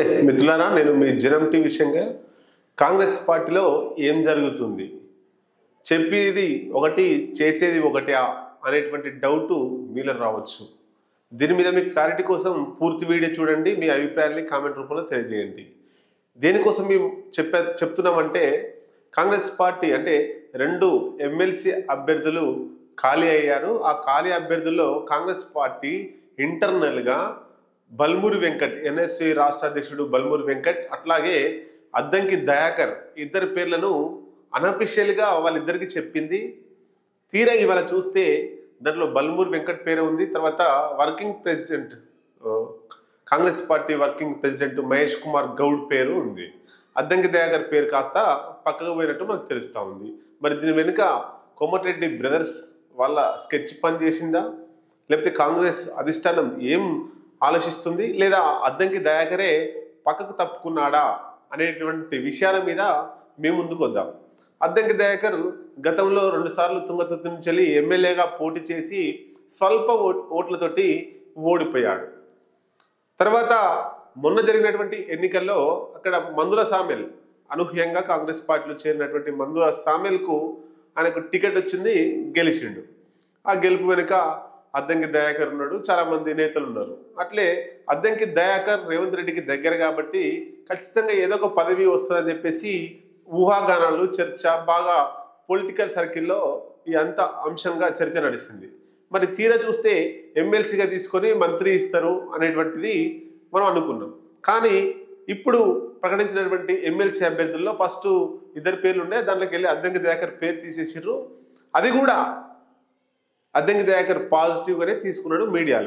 నమస్తే మిత్రులారా, నేను మీ జనం టీవీ విషయంగా కాంగ్రెస్ పార్టీలో ఏం జరుగుతుంది, చెప్పేది ఒకటి చేసేది ఒకటి అనేటువంటి డౌట్ మీలో రావచ్చు. దీని మీద మీ క్లారిటీ కోసం పూర్తి వీడియో చూడండి, మీ అభిప్రాయాన్ని కామెంట్ రూపంలో తెలియజేయండి. దేనికోసం మేము చెప్తున్నామంటే కాంగ్రెస్ పార్టీ అంటే 2 ఎమ్మెల్సీ అభ్యర్థులు ఖాళీ అయ్యారు. ఆ ఖాళీ అభ్యర్థుల్లో కాంగ్రెస్ పార్టీ ఇంటర్నల్గా బల్మూరి వెంకట్, ఎన్ఎస్సి రాష్ట్ర అధ్యక్షుడు బల్మూరి వెంకట్, అట్లాగే అద్దంకి దయాకర్ ఇద్దరి పేర్లను అనఫిషియల్గా వాళ్ళిద్దరికి చెప్పింది. తీరా ఇవాళ చూస్తే దాంట్లో బల్మూరి వెంకట్ పేరు ఉంది. తర్వాత working president, Congress party working president Mahesh Kumar Goud పేరు ఉంది. అద్దంకి దయాకర్ పేరు కాస్త పక్కకు పోయినట్టు మనకు తెలుస్తూ ఉంది. మరి దీని వెనుక కోమటిరెడ్డి బ్రదర్స్ వాళ్ళ స్కెచ్ పని చేసిందా, లేకపోతే కాంగ్రెస్ అధిష్టానం ఏం ఆలోచిస్తుంది, లేదా అద్దంకి దయాకరే పక్కకు తప్పుకున్నాడా అనేటువంటి విషయాల మీద మేము ముందుకు వద్దాం. అద్దంకి దయాకర్ గతంలో 2 సార్లు తుంగతుర్తి నుంచి ఎమ్మెల్యేగా పోటీ చేసి స్వల్ప ఓట్లతోటి ఓడిపోయాడు. తర్వాత మొన్న జరిగినటువంటి ఎన్నికల్లో అక్కడ మందుల సామెల్ అనూహ్యంగా కాంగ్రెస్ పార్టీలో చేరినటువంటి మందుల సామెల్కు ఆయనకు టికెట్ వచ్చింది, గెలిచిండు. ఆ గెలుపు వెనుక అద్దంకి దయాకర్ ఉన్నాడు, చాలా మంది నేతలు ఉన్నారు. అట్లే అద్దంకి దయాకర్ రేవంత్ రెడ్డికి దగ్గర కాబట్టి ఖచ్చితంగా ఏదో ఒక పదవి వస్తుందని చెప్పేసి ఊహాగానాలు, చర్చ బాగా పొలిటికల్ సర్కిల్లో ఈ అంత అంశంగా చర్చ నడిచింది. మరి తీరా చూస్తే ఎమ్మెల్సీగా తీసుకొని మంత్రి ఇస్తారు అనేటువంటిది మనం అనుకున్నాం. కానీ ఇప్పుడు ప్రకటించినటువంటి ఎమ్మెల్సీ అభ్యర్థుల్లో ఫస్ట్ 2 పేర్లు ఉండే, దాంట్లోకి వెళ్ళి అద్దంకి దయాకర్ పేరు తీసేసిర్రు. అది కూడా అద్దంకి దయాకర్ పాజిటివ్గానే తీసుకున్నాడు మీడియాలో.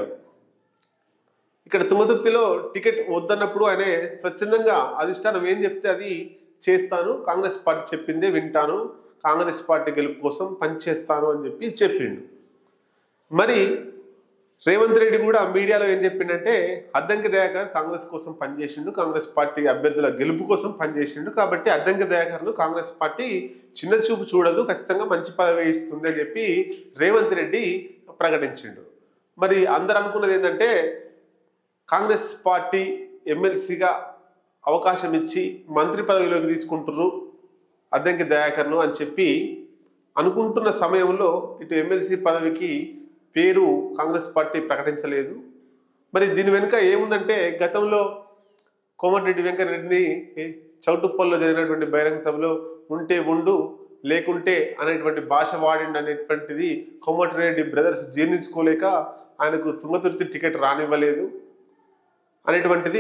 ఇక్కడ తుంగతుర్తిలో టికెట్ వద్దన్నప్పుడు ఆయన స్వచ్ఛందంగా అధిష్టానం ఏం చెప్తే అది చేస్తాను, కాంగ్రెస్ పార్టీ చెప్పిందే వింటాను, కాంగ్రెస్ పార్టీ గెలుపు కోసం పనిచేస్తాను అని చెప్పి చెప్పిండు. మరి రేవంత్ రెడ్డి కూడా మీడియాలో ఏం చెప్పిండంటే అద్దంకి దయాకర్ కాంగ్రెస్ కోసం పనిచేసిండు, కాంగ్రెస్ పార్టీ అభ్యర్థుల గెలుపు కోసం పనిచేసిండు, కాబట్టి అద్దంకి దయాకర్ను కాంగ్రెస్ పార్టీ చిన్న చూపు చూడదు, ఖచ్చితంగా మంచి పదవి ఇస్తుంది అని చెప్పి రేవంత్ రెడ్డి ప్రకటించిండు. మరి అందరు అనుకున్నది ఏంటంటే కాంగ్రెస్ పార్టీ ఎమ్మెల్సీగా అవకాశం ఇచ్చి మంత్రి పదవిలోకి తీసుకుంటుర్రు అద్దంకి దయాకర్ను అని చెప్పి అనుకుంటున్న సమయంలో ఇటు ఎమ్మెల్సీ పదవికి పేరు కాంగ్రెస్ పార్టీ ప్రకటించలేదు. మరి దీని వెనుక ఏముందంటే గతంలో కోమటిరెడ్డి వెంకటరెడ్డిని చౌటుప్పల్లో జరిగినటువంటి బహిరంగ సభలో ఉంటే ఉండు లేకుంటే అనేటువంటి భాష వాడిండు అనేటువంటిది కోమటిరెడ్డి బ్రదర్స్ జీర్ణించుకోలేక ఆయనకు తుంగతుర్తి టికెట్ రానివ్వలేదు అనేటువంటిది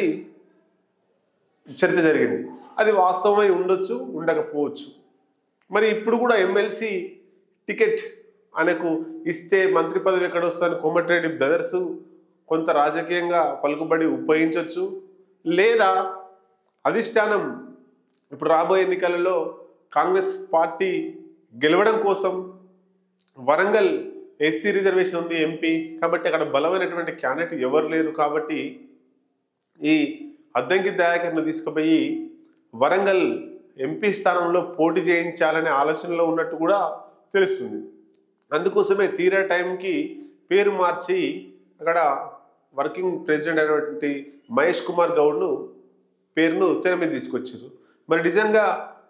చర్చ జరిగింది. అది వాస్తవమై ఉండొచ్చు, ఉండకపోవచ్చు. మరి ఇప్పుడు కూడా ఎమ్మెల్సీ టికెట్ ఆయనకు ఇస్తే మంత్రి పదవి ఎక్కడ వస్తుందని కోమటిరెడ్డి బ్రదర్స్ కొంత రాజకీయంగా పలుకుబడి ఉపయోగించవచ్చు, లేదా అధిష్టానం ఇప్పుడు రాబోయే ఎన్నికలలో కాంగ్రెస్ పార్టీ గెలవడం కోసం వరంగల్ ఎస్సీ రిజర్వేషన్ ఉంది ఎంపీ, కాబట్టి అక్కడ బలమైనటువంటి క్యాండిడేట్ ఎవరు లేరు, కాబట్టి ఈ అద్దంకి దయాకర్ను తీసుకుపోయి వరంగల్ ఎంపీ స్థానంలో పోటీ చేయించాలనే ఆలోచనలో ఉన్నట్టు కూడా తెలుస్తుంది. అందుకోసమే తీరా టైంకి పేరు మార్చి అక్కడ వర్కింగ్ ప్రెసిడెంట్ అయినటువంటి మహేష్ కుమార్ గౌడ్ను పేరును తెర మీద తీసుకొచ్చారు. మరి నిజంగా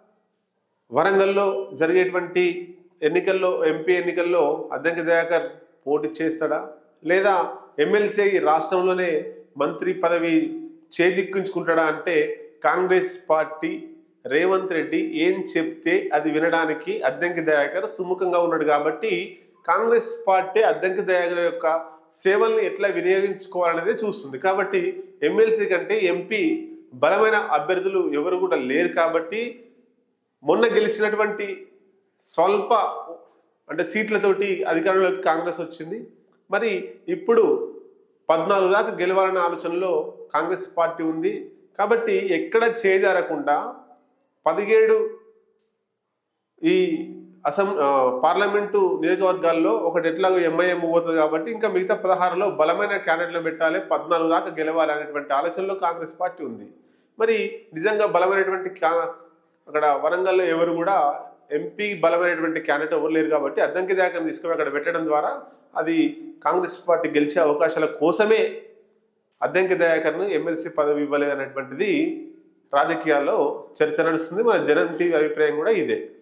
వరంగల్లో జరిగేటువంటి ఎన్నికల్లో, ఎంపీ ఎన్నికల్లో అద్దంకి దయాకర్ పోటీ చేస్తాడా, లేదా ఎమ్మెల్సీ రాష్ట్రంలోనే మంత్రి పదవి చేజిక్కించుకుంటాడా అంటే కాంగ్రెస్ పార్టీ రేవంత్ రెడ్డి ఏం చెప్తే అది వినడానికి అద్దంకి దయాకర్ సుముఖంగా ఉన్నాడు. కాబట్టి కాంగ్రెస్ పార్టీ అద్దంకి దయాకర్ యొక్క సేవల్ని ఎట్లా వినియోగించుకోవాలనేది చూస్తుంది. కాబట్టి ఎమ్మెల్సీ కంటే ఎంపీ బలమైన అభ్యర్థులు ఎవరు కూడా లేరు. కాబట్టి మొన్న గెలిచినటువంటి స్వల్ప అంటే సీట్లతోటి అధికారంలోకి కాంగ్రెస్ వచ్చింది. మరి ఇప్పుడు 14 దాకా గెలవాలనే ఆలోచనలో కాంగ్రెస్ పార్టీ ఉంది. కాబట్టి ఎక్కడ చేజారకుండా 17 ఈ పార్లమెంటు నియోజకవర్గాల్లో ఒకటి ఎట్లాగో ఎంఐఎం పోతుంది, కాబట్టి ఇంకా మిగతా 16లో బలమైన క్యాండిడేట్లు పెట్టాలి, 14 దాకా గెలవాలి అనేటువంటి ఆలోచనలో కాంగ్రెస్ పార్టీ ఉంది. మరి నిజంగా బలమైనటువంటి అక్కడ వరంగల్లో ఎవరు కూడా ఎంపీ బలమైనటువంటి క్యాండిడేట్ ఎవరు లేరు, కాబట్టి అద్దంకి దయాకర్ని తీసుకుని అక్కడ పెట్టడం ద్వారా అది కాంగ్రెస్ పార్టీ గెలిచే అవకాశాల కోసమే అద్దంకి దయాకర్ను ఎమ్మెల్సీ పదవి ఇవ్వలేదనేటువంటిది రాజకీయాల్లో చర్చ నడుస్తుంది. మన జనం టీవీ అభిప్రాయం కూడా ఇదే.